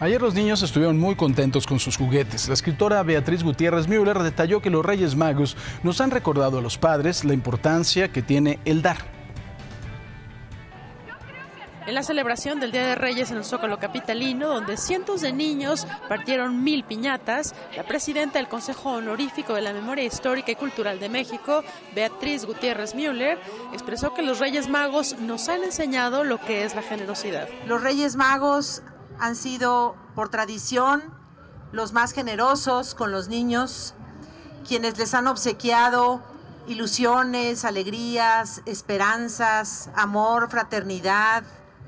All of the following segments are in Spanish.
Ayer los niños estuvieron muy contentos con sus juguetes. La escritora Beatriz Gutiérrez Müller detalló que los Reyes Magos nos han recordado a los padres la importancia que tiene el dar. En la celebración del Día de Reyes en el Zócalo capitalino, donde cientos de niños partieron 1000 piñatas, la presidenta del Consejo Honorífico de la Memoria Histórica y Cultural de México, Beatriz Gutiérrez Müller, expresó que los Reyes Magos nos han enseñado lo que es la generosidad. Los Reyes Magos han sido, por tradición, los más generosos con los niños, quienes les han obsequiado ilusiones, alegrías, esperanzas, amor, fraternidad,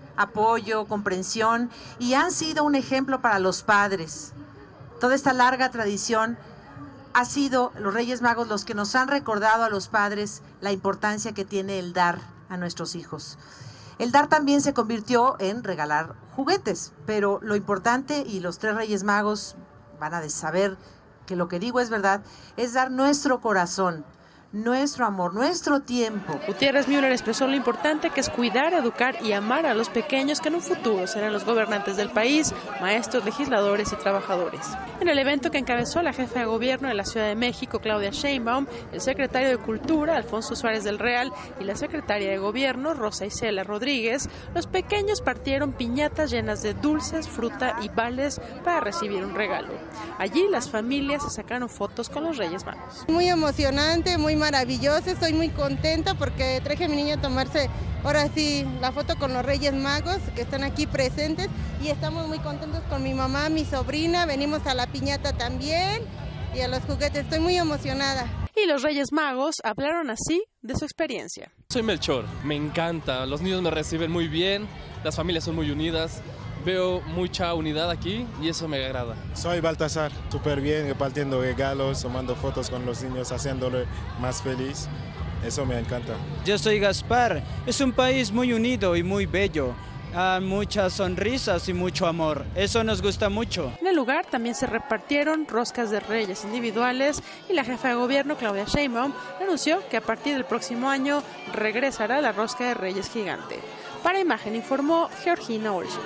apoyo, comprensión, y han sido un ejemplo para los padres. Toda esta larga tradición ha sido los Reyes Magos los que nos han recordado a los padres la importancia que tiene el dar a nuestros hijos. El dar también se convirtió en regalar juguetes, pero lo importante, y los 3 Reyes Magos van a saber que lo que digo es verdad, es dar nuestro corazón, nuestro amor, nuestro tiempo. Gutiérrez Müller expresó lo importante que es cuidar, educar y amar a los pequeños que en un futuro serán los gobernantes del país, maestros, legisladores y trabajadores. En el evento que encabezó la jefa de gobierno de la Ciudad de México, Claudia Sheinbaum, el secretario de Cultura, Alfonso Suárez del Real, y la secretaria de Gobierno, Rosa Isela Rodríguez, los pequeños partieron piñatas llenas de dulces, fruta y vales para recibir un regalo. Allí las familias se sacaron fotos con los Reyes Magos. Muy emocionante, muy maravilloso, estoy muy contenta porque traje a mi niño a tomarse ahora sí la foto con los Reyes Magos que están aquí presentes y estamos muy contentos con mi mamá, mi sobrina, venimos a la piñata también y a los juguetes, estoy muy emocionada. Y los Reyes Magos hablaron así de su experiencia. Soy Melchor, me encanta, los niños me reciben muy bien, las familias son muy unidas. Veo mucha unidad aquí y eso me agrada. Soy Baltasar, súper bien, repartiendo regalos, tomando fotos con los niños, haciéndole más feliz. Eso me encanta. Yo soy Gaspar, es un país muy unido y muy bello. Muchas sonrisas y mucho amor, eso nos gusta mucho. En el lugar también se repartieron roscas de reyes individuales y la jefa de gobierno, Claudia Sheinbaum, anunció que a partir del próximo año regresará la rosca de reyes gigante. Para Imagen informó Georgina Olson.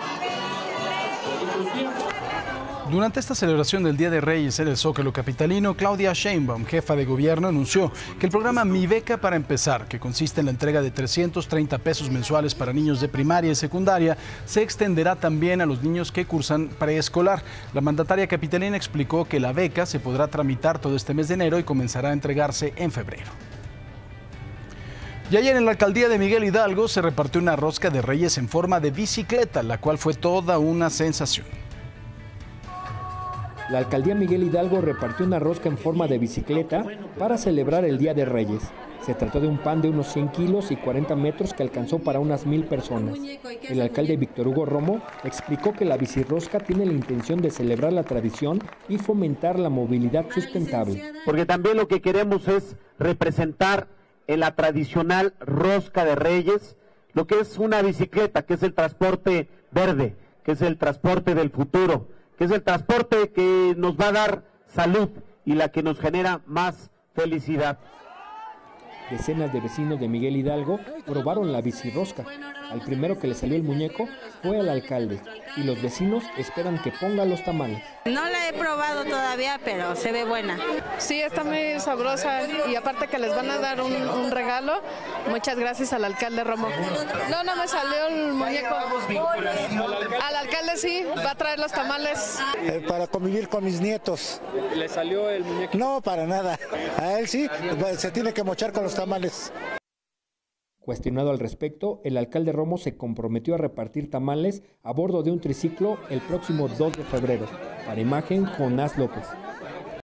Durante esta celebración del Día de Reyes en el Zócalo capitalino, Claudia Sheinbaum, jefa de gobierno, anunció que el programa Mi Beca para Empezar, que consiste en la entrega de 330 pesos mensuales para niños de primaria y secundaria, se extenderá también a los niños que cursan preescolar. La mandataria capitalina explicó que la beca se podrá tramitar todo este mes de enero y comenzará a entregarse en febrero. Y ayer en la alcaldía de Miguel Hidalgo se repartió una rosca de reyes en forma de bicicleta, la cual fue toda una sensación. La alcaldía Miguel Hidalgo repartió una rosca en forma de bicicleta para celebrar el Día de Reyes. Se trató de un pan de unos 100 kilos y 40 metros que alcanzó para unas 1000 personas. El alcalde Víctor Hugo Romo explicó que la bicirrosca tiene la intención de celebrar la tradición y fomentar la movilidad sustentable. Porque también lo que queremos es representar en la tradicional rosca de Reyes lo que es una bicicleta, que es el transporte verde, que es el transporte del futuro, que es el transporte que nos va a dar salud y la que nos genera más felicidad. Decenas de vecinos de Miguel Hidalgo probaron la bicirrosca. Al primero que le salió el muñeco fue al alcalde y los vecinos esperan que ponga los tamales. No la he probado todavía, pero se ve buena. Sí, está muy sabrosa y aparte que les van a dar un regalo, muchas gracias al alcalde Romo. No me salió el muñeco. Al alcalde sí, va a traer los tamales. Para convivir con mis nietos. ¿Le salió el muñeco? No, para nada. A él sí, se tiene que mochar con los tamales. Cuestionado al respecto, el alcalde Romo se comprometió a repartir tamales a bordo de un triciclo el próximo 2 de febrero. Para Imagen, Jonás López.